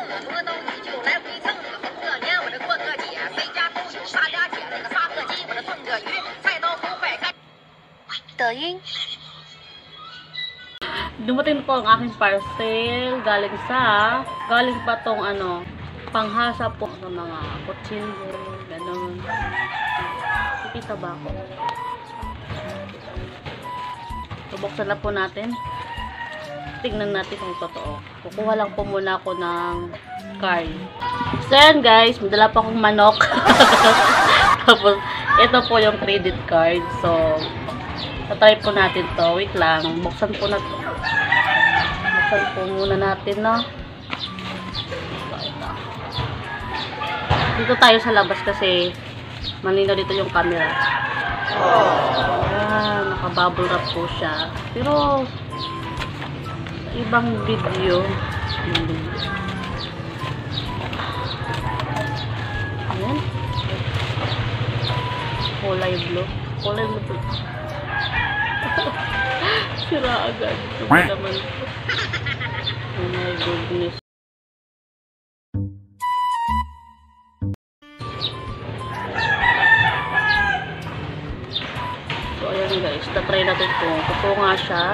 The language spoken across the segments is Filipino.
多都依旧来回蹭。逢个年我这过个节，谁家都有啥家姐，那个杀个鸡我这炖个鱼，菜刀不坏干。抖音。 Dumating po ang aking parcel galing pa tong panghasa po ng mga kutsilyo, ganun. Kikita ba ako? Bubuksan na po natin. Tingnan natin kung totoo. Kukuha lang po muna ako ng card. So yan guys, madala pa akong manok. Tapos, ito po yung credit card. So, tatry po natin to. Wait lang. Buksan po na to. Buksan po muna natin, no? Dito tayo sa labas kasi malinaw dito yung camera. Ayan, nakabubble wrap po siya. Pero, sa ibang video, ayan. Kulay blue. Kulay blue. Sira agad. Ito naman. Oh my goodness. So, ayan guys. Tatry natin ito. Totoo nga siya.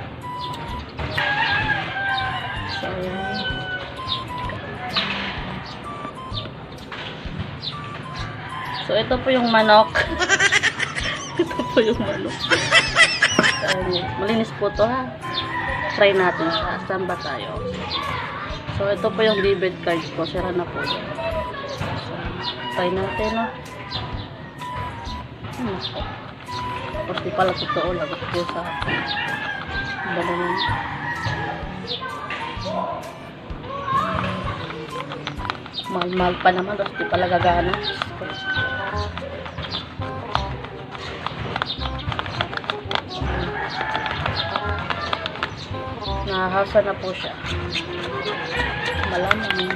So, ayan. So, ito po yung manok. Ito po yung manok. Malinis po to ha. Try natin siya. Saan ba tayo? So, ito po yung debit card ko. Sira na po. So, try natin ha. Tapos di pala totoo. Lagot po sa bananan. Mahal-mahal pa naman. Tapos di pala gagana. Nahasa na po siya. Malamang.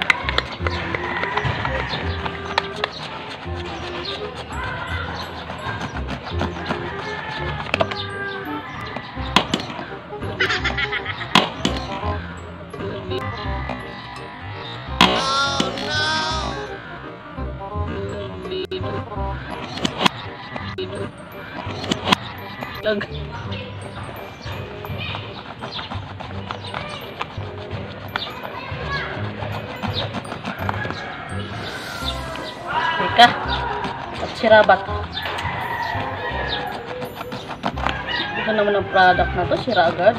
Teka, at sirabat. Ito naman ang product na to, sira agad.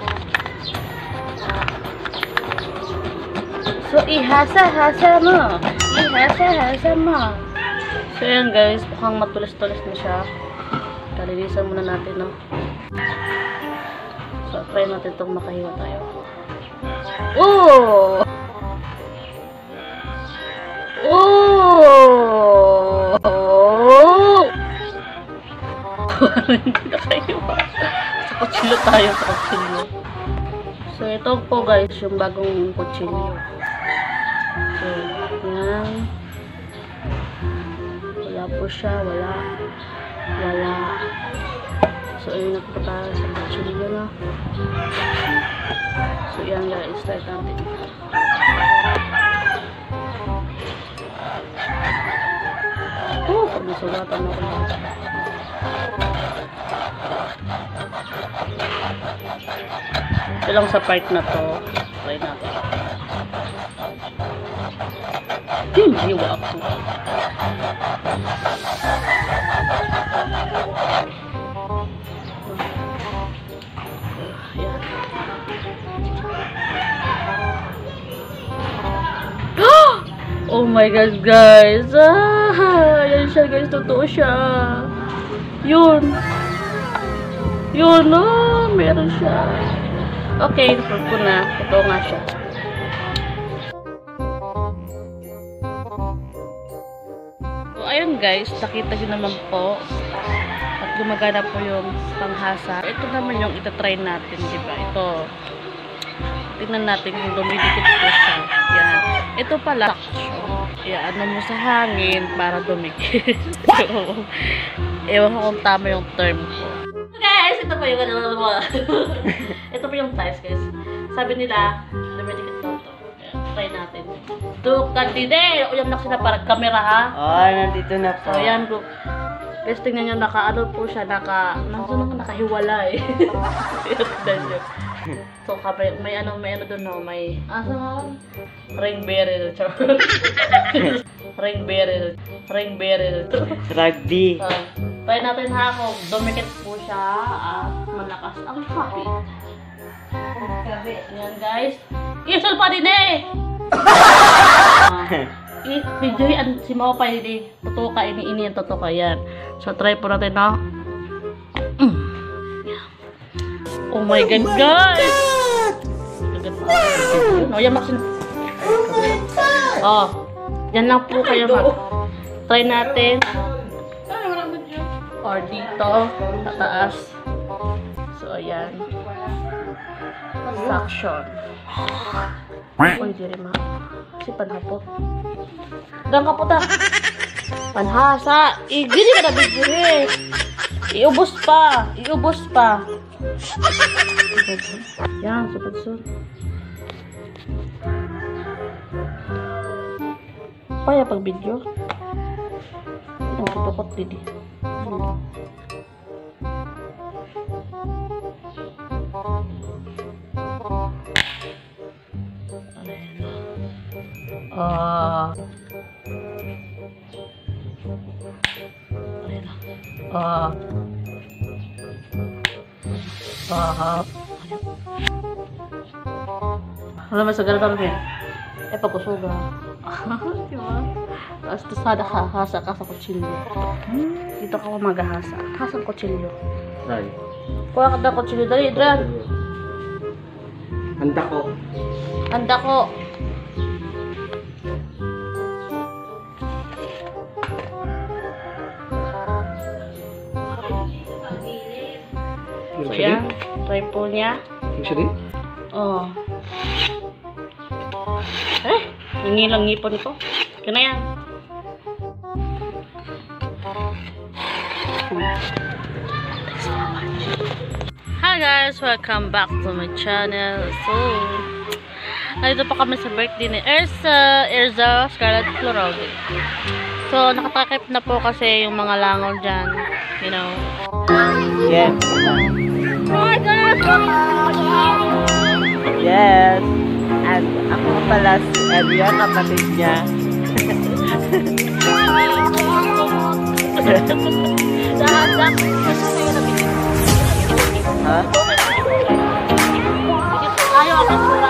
So, ihasa-hasa mo. Ihasa-hasa mo. So, yan guys, mukhang matulis-tulis na siya. Kalinisan muna natin, no? So, try natin itong makahiwa tayo. Oh! Oh! Hindi na kayo ba? Sa kutsilyo tayo, sa kutsilyo. So, ito po guys, yung bagong kutsilyo. So, yan. Wala po siya, wala. So, ayun na po tayo sa kutsilyo na. So, yan guys, start natin. Oh, pag nasulatan ako lang. Ito lang sa part na to. Try natin. Hiwa ako. Ayan. Oh my God, guys. Ayan siya, guys. Totoo siya. Yun. Yun, oh. Meron siya. Okay, napag ko na. Totoo nga siya. So, ayun guys. Nakita nyo naman po. At gumagana po yung panghasa. Ito naman yung itatry natin, diba? Ito. Tingnan natin kung dumidikit po siya. Yan. Ito pala. Ano mo sa hangin para dumikit. Ewan ko kung tama yung term ko. So guys, ito po yung ito po yung tiles guys. Sabi nila, dumidikit daw to. Try natin. Tukadide! O yan na sila para kamera ha. Oh, nandito na po. So yan po. Guys, tingnan nyo, naka-ano po siya, nakahiwalay. So, may ano doon, no? May, ring bearer. Ring bearer. Rugby. Try natin ha kung dumikit po siya at malakas ang happy. Yan guys. Isul pa din eh! Video yan, si Mao pa hindi. Tutuka, ini yung tutuka yan. So, try po natin na. Oh my God, guys! No, yan Maxine. Oh, yan lang po kayo try natin. Or dito, sa taas. So, ayan. Suction. Uy, diri ma. Si panhapot. Dan ka po ta. Panhasa. Gini ka na bigiri. Iubos pa. Yan, supad-sun. Paya pag video. Ang tutukot didi. Alam mo sa ganito rin. Pakusuga. Diba? Tapos tusada ka, hasa ka sa kutsilyo. Dito ka maghahasa. Hasa ang kutsilyo. Right. Kuha ka na kutsilyo. Dali, Adrian. Handa ko. So yan, try po niya. Actually? Oh. Nangilang ngipon ko. Kaya na yan. Hi guys! Welcome back to my channel. So, nandito pa kami sa birthday ni Erza Scarlett Florode. So, nakatakip na po kasi yung mga langaw dyan. You know. Yes. Hi guys! Yes. And ako pala si Elia, kapatid niya. Ha? Ayaw ako sa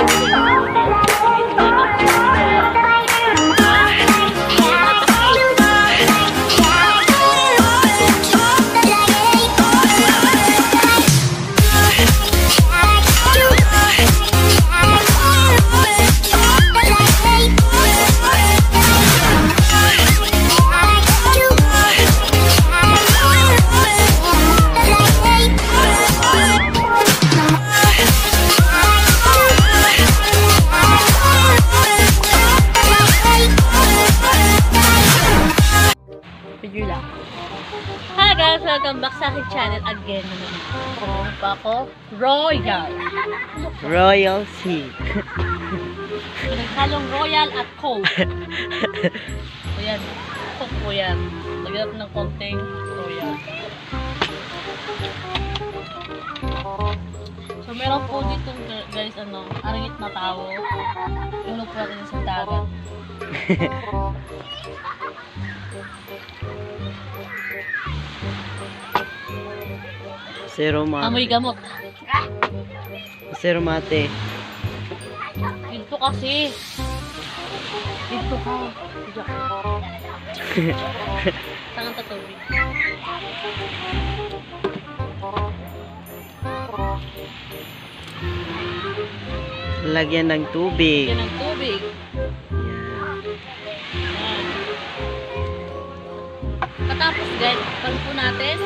Hi guys! Welcome back sa aking channel again. Kumain pa ako. Royal Sea. Naghalong royal at coke. So yan. Coke po yan. Lagyan ng konting royal. So meron po dito guys arangit na tao. Ilog po natin sa dagat. Zero mate. Amoy gamot. Zero mate. Dito kasi. Dito ka. Tangan tatawid. Lagyan ng tubig. Lagyan ng tubig. Katapos guys, pag po natin,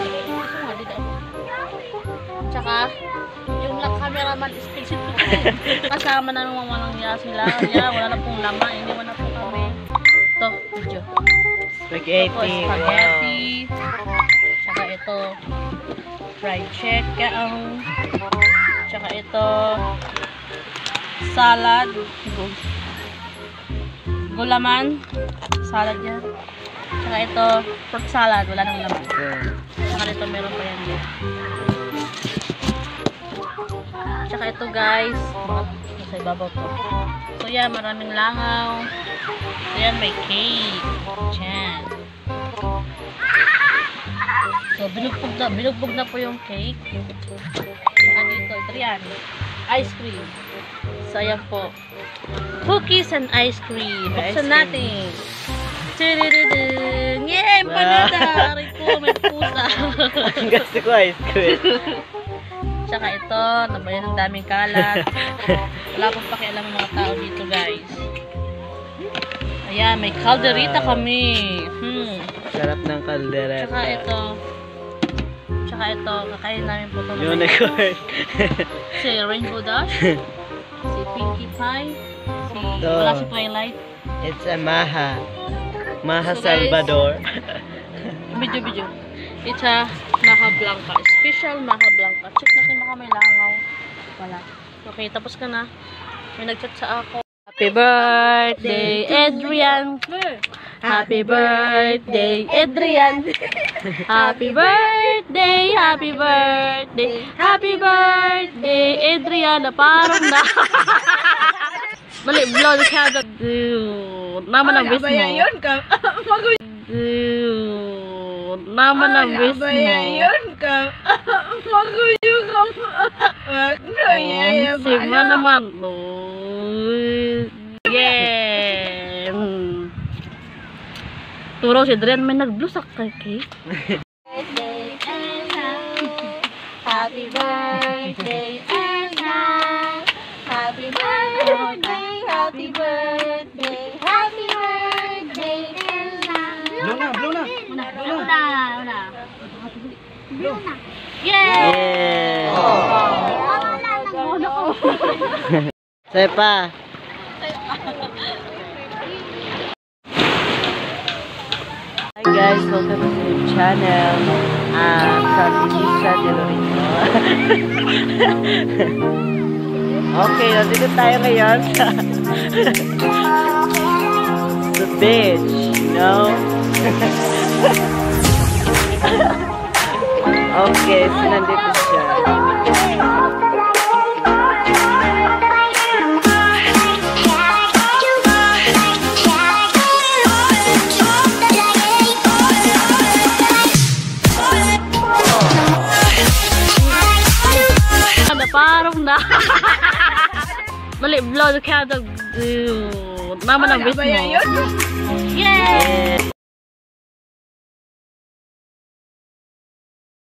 tsaka yung cameraman is fixed po kasama na nung walang sila. Yeah, wala na pong laman, hindi na po kami. Ito, video. Spaghetti. Spaghetti. Tsaka ito, fried chicken. Tsaka ito, salad. gulaman, salad yan. Tsaka ito, fruit salad, wala nang laman. Tsaka ito, meron pa yan dito. Tsaka ito guys, nasa ibabaw to. So yan, maraming langaw. So yan, may cake. Diyan. So, binugbog na po yung cake. Tsaka dito, ito yan. Ice cream. So, ayan po. Cookies and ice cream. Buksan natin. Tudududun! Yay! Empanada! Aray ko, may pusa. Ang gusto ko ice cream. Tsaka ito, nabayan ng daming kalat. Wala pong pakialam ng mga tao dito, guys. Ayan, may calderita kami. Sarap ng kaldereta. Tsaka ito, kakain namin po ito. Unicorn. Si Rainbow Dash, si Pinkie Pie, Ito. wala si Twilight. It's a Maha. Maha So, guys, Salvador. Video. It's a Maha Blanca. Special Maha Blanca. Check natin baka may langaw. Wala. Okay, tapos ka na. May nag-chat sa ako. Happy birthday, Adrian! Happy birthday, Adrian! Happy birthday, happy birthday, happy birthday, Adrian! Na parang na. Mali, blow the candle. Naman ang wish mo. Yun ka. Naman ang wish mo. Yun ka. Maguyo ka. Sima naman. Yeah. Turo si Adrian may nag-blusak kay cake. Happy birthday, Anna. Happy birthday, happy birthday, happy birthday, Anna. Blow na. Una. Yeah! Say pa. Hi guys, welcome to the channel. Sabi Lisa de Lorito. Okay, nandito tayo ngayon sa the beach, you know? Okay, so nandito siya. Parang na. Mali, blow the candle. Naman ang wish mo. Yun. Yay!